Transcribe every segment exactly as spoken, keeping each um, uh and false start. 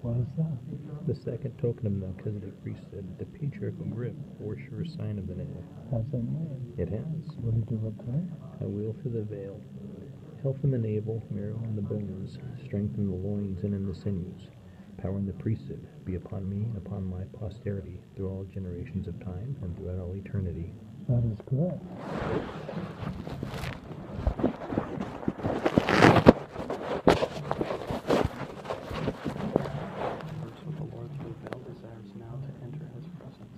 What is that? The second token of Melchizedek priesthood, the patriarchal grip, or sure sign of the nail. Has a name. It has. What do you do with that? I will for the veil. Health in the navel, marrow in the bones, strength in the loins and in the sinews. Power in the priesthood be upon me and upon my posterity through all generations of time and throughout all eternity. That is correct. Verse with the Lord through the veil desires now to enter his presence.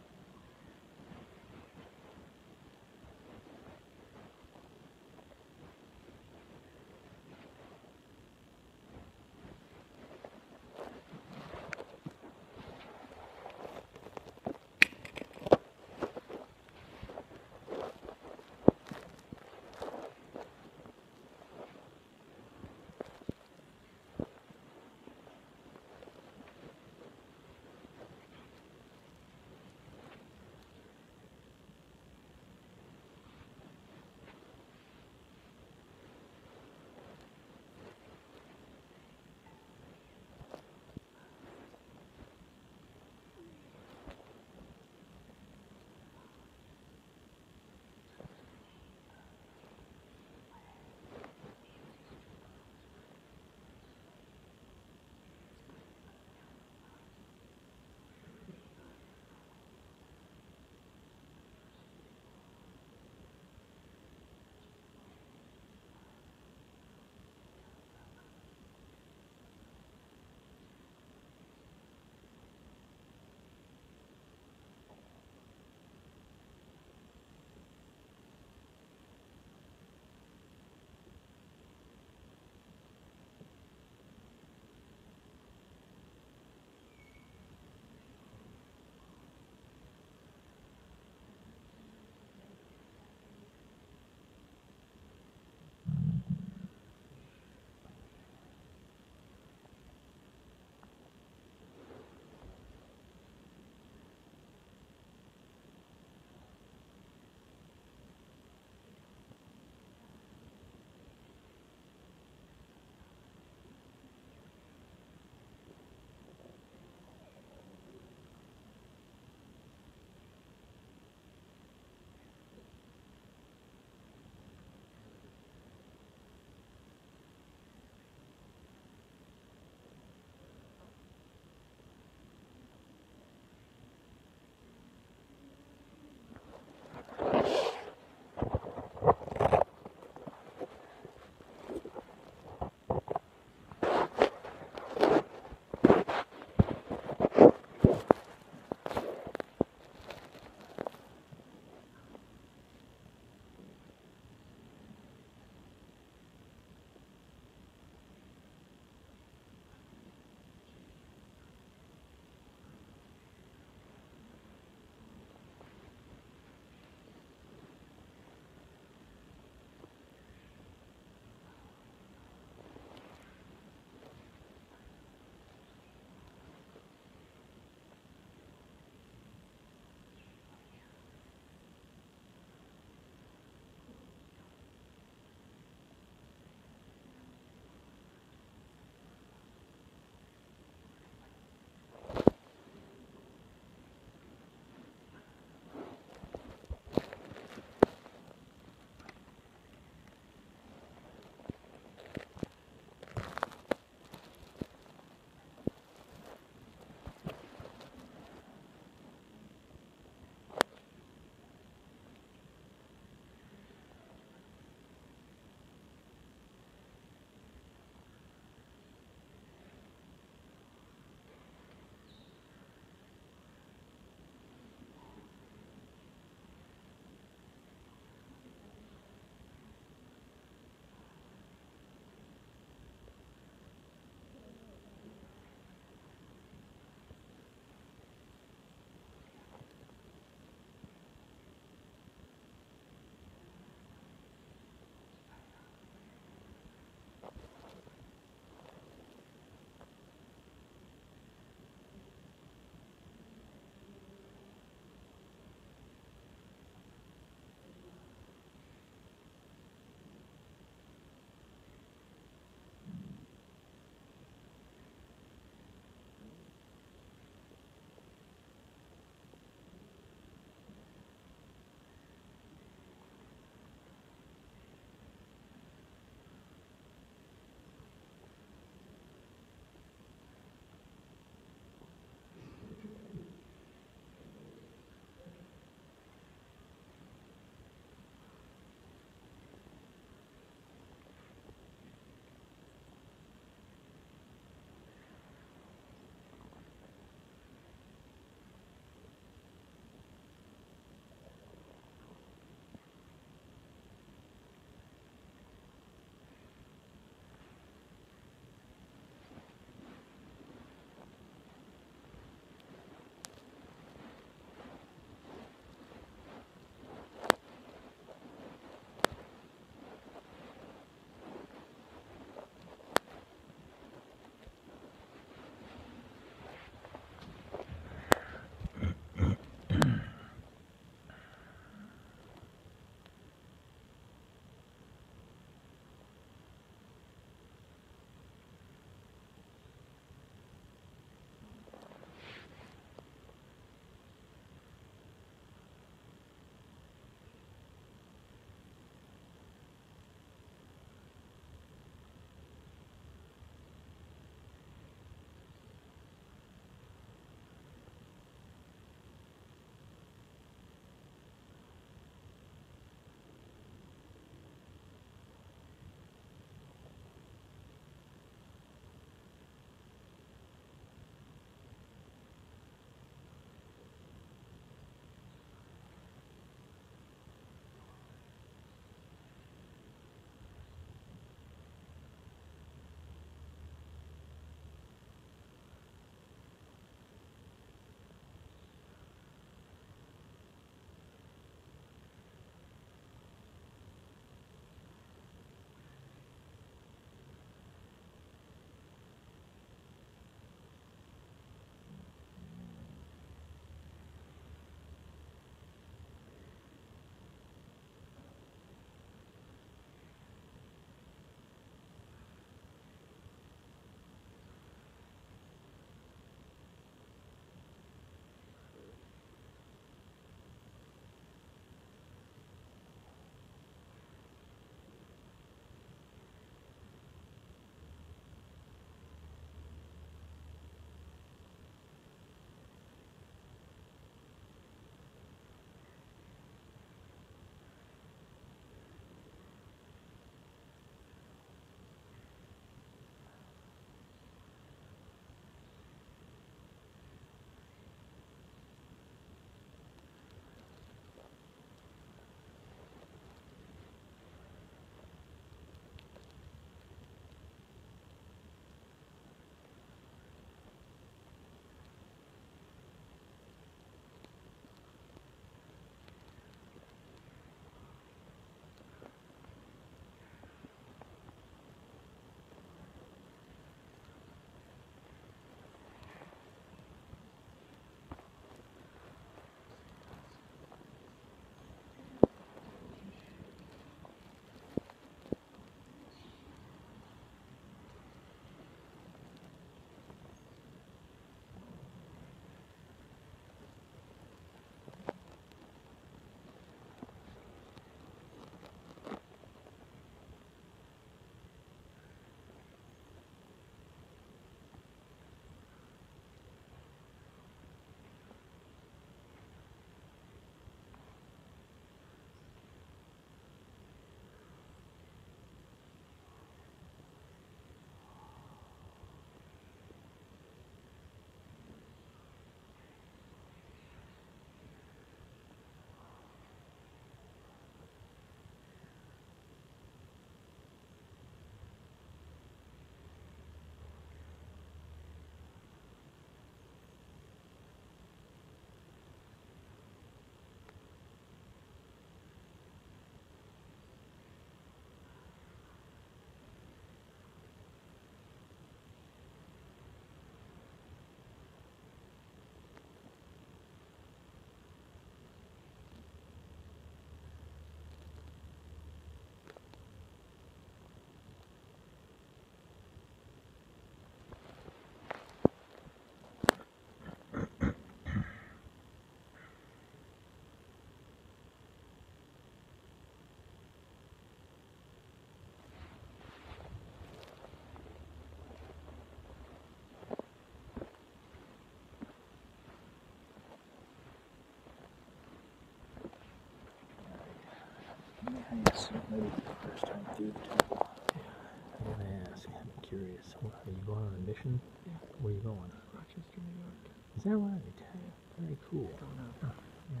Nice. Maybe the first time through the temple. I'm gonna ask. I'm curious. Are you going on a mission? Yeah. Where are you going? Rochester, New York. Is that right? Yeah. Very cool. Going up. Huh. Yeah.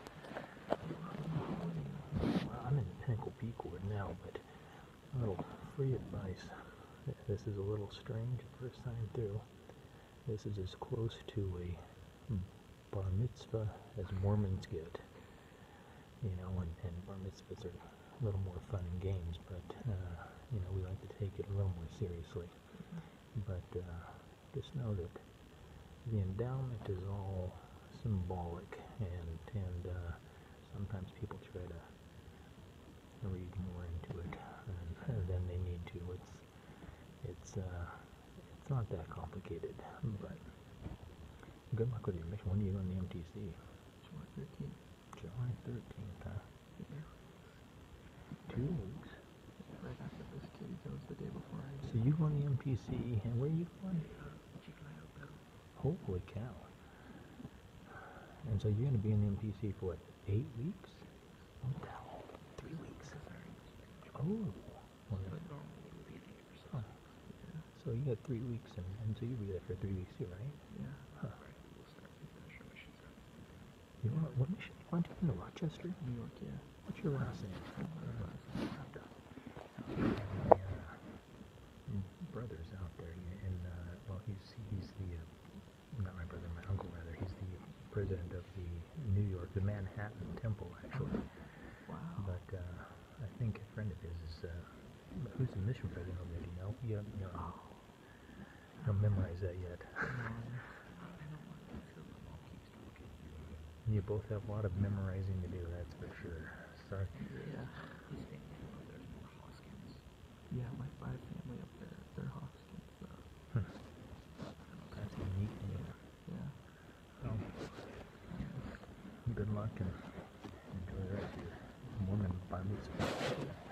Well, I'm in Pinnacle Peak Ward now, but a little free advice. This is a little strange first time through. This is as close to a bar mitzvah as Mormons get. You know, and, and bar mitzvahs are a little more fun and games, but, uh, you know, we like to take it a little more seriously. But uh, just know that the endowment is all symbolic, and, and uh, sometimes people try to read more into it than, than they need to. It's, it's, uh, it's not that complicated, but good luck with your mission. When do you go on the M T C? July thirteenth. July thirteenth, huh? Yeah. Two weeks. Right after this kitty goes the day before I So you go on the M T C, and where are you going? Chicken Hotel. Holy cow. And so you're going to be in the M T C for what, eight weeks? What the hell? Three weeks? Oh. Well, But normally it would be an eight or so. huh. So you got three weeks, and, and so you'll be there for three weeks too, right? Yeah. Huh. Right. We'll start and finish our missions right. You want, what mission you want to go to Rochester? New York, yeah. What's your last name? Brother's out there, and uh, well, he's he's the uh, not my brother, my uncle rather. He's the president of the New York, the Manhattan Temple, actually. Wow. But uh, I think a friend of his is uh, who's the mission president over there? Do you know? You haven't, you know, you don't memorize that yet. You both have a lot of memorizing to do, that's for sure. Sorry. Yeah. Yeah, my five family up there, they're Hoskins. So. Hmm. That's a neat name. Yeah. Well, good luck and enjoy the rest of your Mormon bar mitzvah.